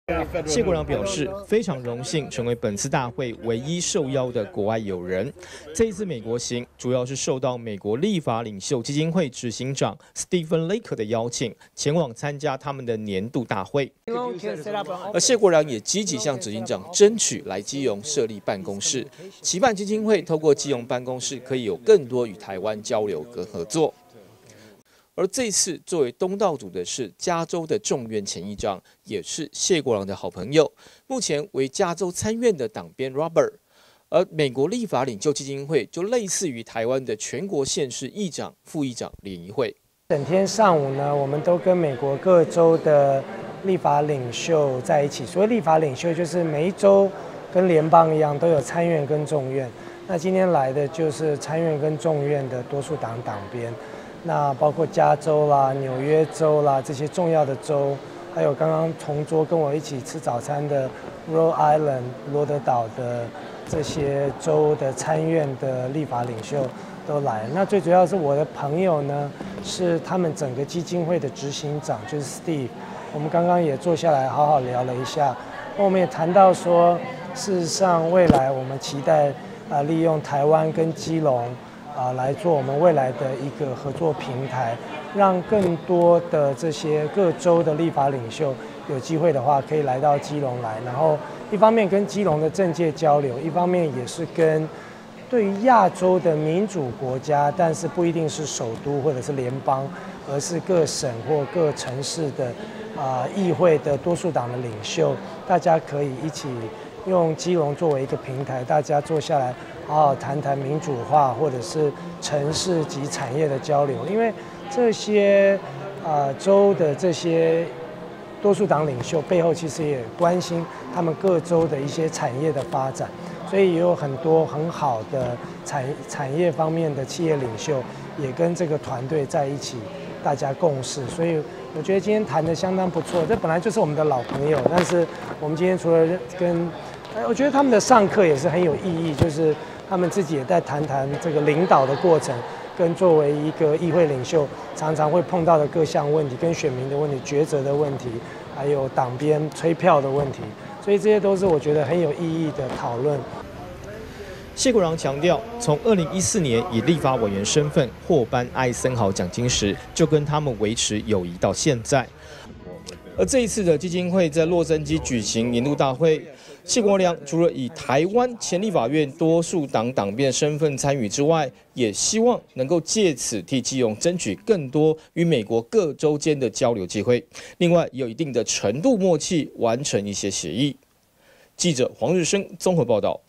谢国良表示，非常荣幸成为本次大会唯一受邀的国外友人。这一次美国行，主要是受到美国立法领袖基金会执行长 Stephen Lake 的邀请，前往参加他们的年度大会。而谢国良也积极向执行长争取来基隆设立办公室，期盼基金会透过基隆办公室可以有更多与台湾交流跟合作。而这次作为东道主的是加州的众院前议长，也是谢国良的好朋友，目前为加州参院的党鞭 Robert。而美国立法领袖基金会就类似于台湾的全国县市议长、副议长联谊会。 整天上午呢，我们都跟美国各州的立法领袖在一起。所谓立法领袖，就是每一州跟联邦一样，都有参院跟众院。那今天来的就是参院跟众院的多数党党鞭。那包括加州啦、纽约州啦这些重要的州，还有刚刚同桌跟我一起吃早餐的 Rhode Island 罗德岛的这些州的参院的立法领袖都来。那最主要是我的朋友呢，是他们整个基金会的执行长，就是 Steve。我们刚刚也坐下来好好聊了一下，我们也谈到说，事实上未来我们期待利用台湾跟基隆。来做我们未来的一个合作平台，让更多的这些各州的立法领袖有机会的话，可以来到基隆来，然后一方面跟基隆的政界交流，一方面也是跟对于亚洲的民主国家，但是不一定是首都或者是联邦，而是各省或各城市的议会的多数党的领袖，大家可以一起用基隆作为一个平台，大家坐下来好好谈谈民主化或者是城市及产业的交流。因为这些州的这些多数党领袖背后其实也关心他们各州的一些产业的发展，所以也有很多很好的产业方面的企业领袖也跟这个团队在一起，大家共事。所以我觉得今天谈得相当不错，这本来就是我们的老朋友，但是我们今天除了我觉得他们的上课也是很有意义，就是他们自己也在谈这个领导的过程，跟作为一个议会领袖常常会碰到的各项问题，跟选民的问题、抉择的问题，还有党鞭催票的问题，所以这些都是我觉得很有意义的讨论。 谢国良强调，从2014年以立法委员身份获颁艾森豪奖金时，就跟他们维持友谊到现在。而这一次的基金会在洛杉矶举行年度大会，谢国良除了以台湾前立法院多数党党鞭身份参与之外，也希望能够借此替基隆争取更多与美国各州间的交流机会。另外，也有一定的程度默契，完成一些协议。记者黄日升综合报道。